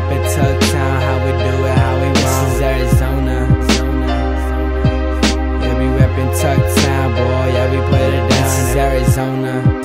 reppin' Tugtown, how we do it, how we roll. This is Arizona. Yeah, we reppin' Tugtown, boy, yeah, we put it down. This is Arizona.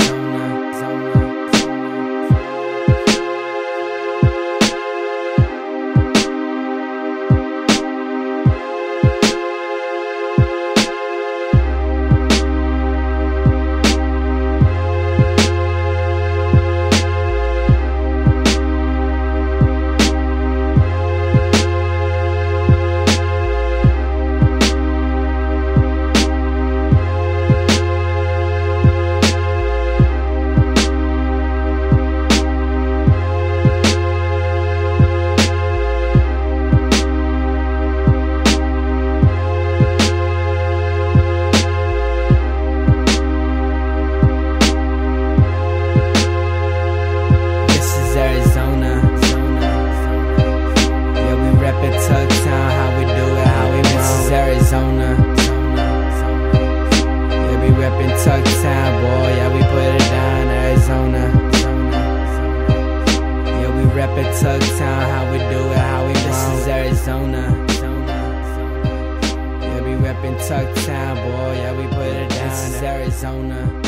Tugtown, how we do it, how we roll. This is Arizona. Yeah, we reppin' Tugtown, boy, yeah, we put it down, Arizona. Yeah, we reppin' Tugtown, how we do it, how we roll. This is Arizona. Yeah, we reppin' Tugtown, boy, yeah, we put it down, this is Arizona.